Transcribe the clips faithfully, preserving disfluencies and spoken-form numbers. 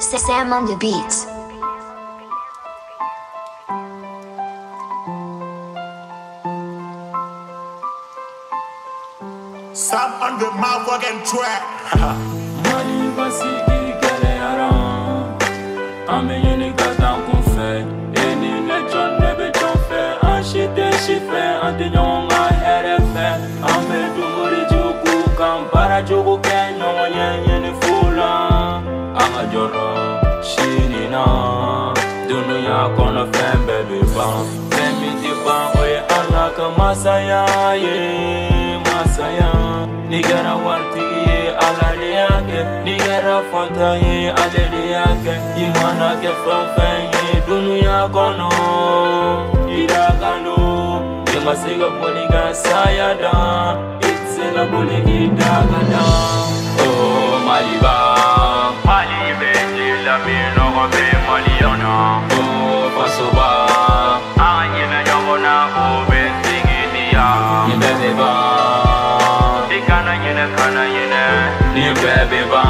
Sam on the beats. Sam on the motherfucking track. MALIBA sigi kele yaran. Ame yene gata kun fe. Eni ne chon ne be chon fe. Anshite shife ante nyonga here fe. Ame dumuri juku kampara juku kenyo yene fula. Anga joro shirina. Dunuya kono fembe be ban. Femi di ban oye alaka masaya ye masaya. Nigera warti ye alale yake, nigera fanta ye alele yake. Imana ke fanfen ye dunuya kono idagano. Yema siga poliga sayada, itsela boligi dagada. Oh MALIBA, MALIBA jila mino gobe maliona. Oh pasoba, anye me jogona obe tingidia. Nibebe ba. Kana yene, ni baby ba,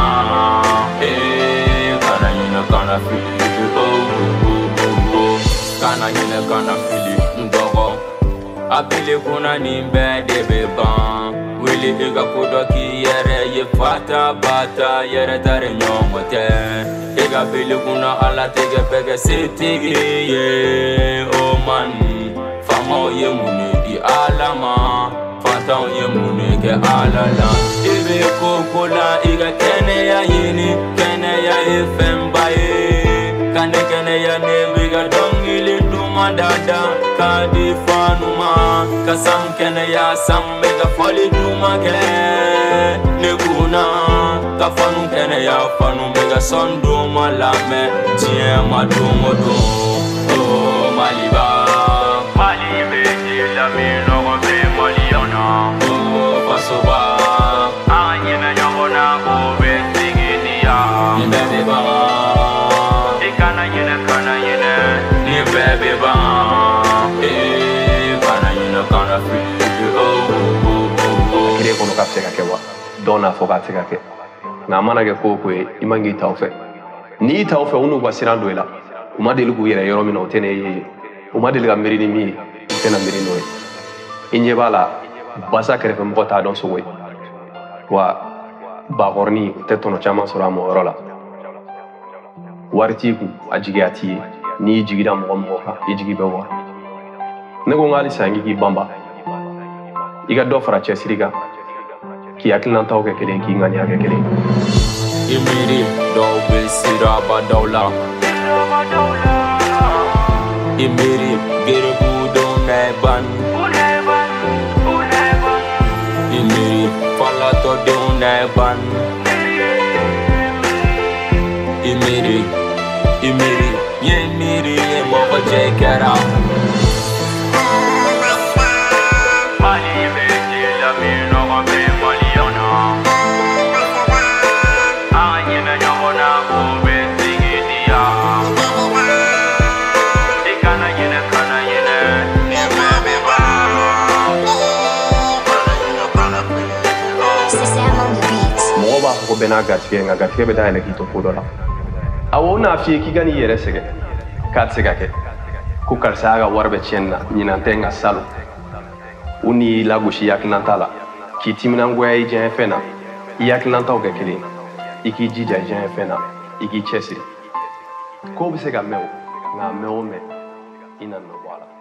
eh. Kana yene kana feel, oh oh oh oh. Kana yene kana feel, ndogo. Abili kuna ni baby ba, wili ega kudoki yere ye fata bata yere tare nyongote. Ega bili kuna ala tege pege sitigi ye, oh man. Famo ye mune di alama. Fatan ye mune ke alala. Ibe kokola iga kene ya yini, kene ya ifemba ye. Kane kene ya nebiga dongili duma dada. Kadi fanuma, kasam kene ya sam mega foli duma ke. Neguna, kafanu kene ya fanu mega son duma lame. Tiema dumo dum, oh MALIBA. MALIBA jila mino gobe maliona. Oh pasoba, anye me nyongona obe tingidia. Ni bebe ba, ikana yene kana yene. Ni bebe ba, eh kana yene kana free. Oh oh oh oh. Kire kono kapse ka kewa, dona foka teka ke. Na mana ke koko e imangi taufe. Ni taufe unu kwa sirando ela. Umadeli ku yere yoro mina otene ye. Umadeli ka meri ni mi, tena meri noe. Inye bala basa kere fe mko ta don sowe. Wa bagorni tetono chama sura mo rola. Warti ku ajigi ati ni jigida mo mo ha ijigi be wa. Nego ngali sangi ki bamba. Iga do fara chesiriga. Ki akilna taw ke kelen ki ngani ake kelen. Imiri do be sira ba dawla. Imiri gere budo neban. Imiri palato de neban. Imiri Imiri Yemiri Mogo Jekera. MALIBA jila mino gobe maliona. Anye me nyongona obe tingidia. Ikana yene kana yene. Ni bebe ba. Sam on the beats. Mo ba ko bena gatike nga gatike be da ele ki to podola. Awo na fi ki gani yere sege. Kat sega ke. Ku karsa ga warbe chenna nyina tenga salo. Uni lagushi yaknantala. Ki timina ngoya i jen fena. Yaknanta o ke kele. Iki jija jen fena. Iki chesiri. Ko be sega mewo. Nga mewo me. Ina no wala.